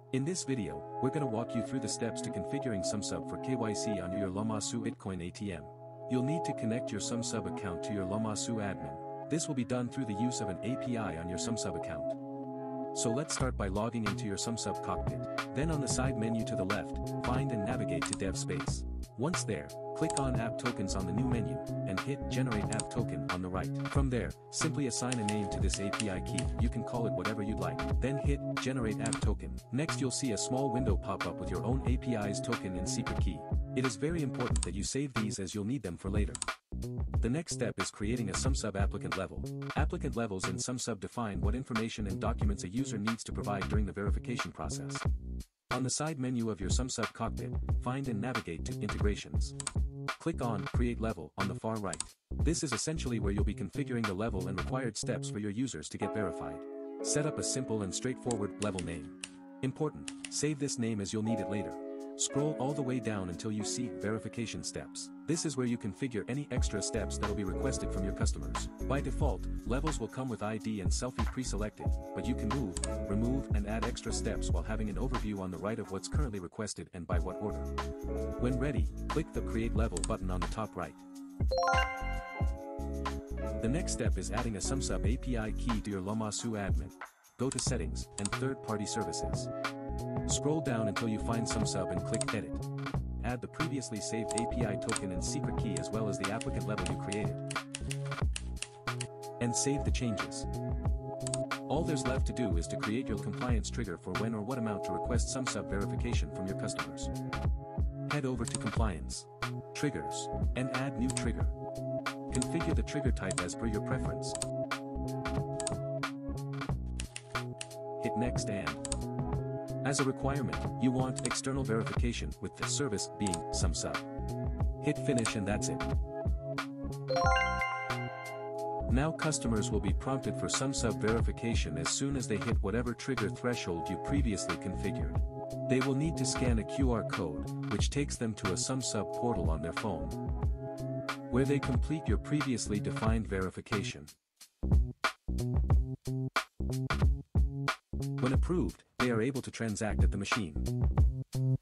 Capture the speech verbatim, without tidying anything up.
In this video, we're going to walk you through the steps to configuring Sumsub for K Y C on your Lamassu Bitcoin A T M. You'll need to connect your Sumsub account to your Lamassu Admin. This will be done through the use of an A P I on your Sumsub account. So let's start by logging into your Sumsub cockpit. Then on the side menu to the left, find and navigate to Dev Space. Once there, click on App Tokens on the new menu, and hit Generate App Token on the right. From there, simply assign a name to this A P I key. You can call it whatever you'd like. Then hit Generate App Token. Next you'll see a small window pop up with your own A P I's token and secret key. It is very important that you save these as you'll need them for later. The next step is creating a Sumsub applicant level. Applicant levels in Sumsub define what information and documents a user needs to provide during the verification process. On the side menu of your Sumsub cockpit, find and navigate to Integrations. Click on Create Level on the far right. This is essentially where you'll be configuring the level and required steps for your users to get verified. Set up a simple and straightforward level name. Important, save this name as you'll need it later. Scroll all the way down until you see Verification Steps. This is where you configure any extra steps that will be requested from your customers. By default, levels will come with I D and selfie pre-selected, but you can move, remove and add extra steps while having an overview on the right of what's currently requested and by what order. When ready, click the Create Level button on the top right. The next step is adding a Sumsub A P I key to your Lamassu Admin. Go to Settings and Third-Party Services. Scroll down until you find Sumsub and click Edit. Add the previously saved A P I token and secret key as well as the applicant level you created. And save the changes. All there's left to do is to create your compliance trigger for when or what amount to request Sumsub verification from your customers. Head over to Compliance, Triggers, and add New Trigger. Configure the trigger type as per your preference. Hit Next and as a requirement, you want external verification with the service being Sumsub. Hit Finish and that's it. Now customers will be prompted for Sumsub verification as soon as they hit whatever trigger threshold you previously configured. They will need to scan a Q R code, which takes them to a Sumsub portal on their phone, where they complete your previously defined verification. When approved, they are able to transact at the machine.